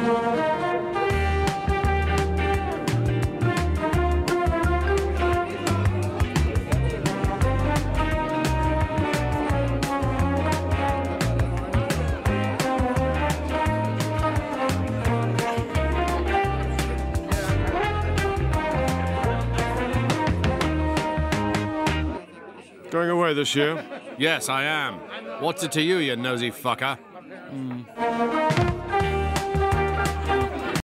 Going away this year? Yes, I am. What's it to you, you nosy fucker?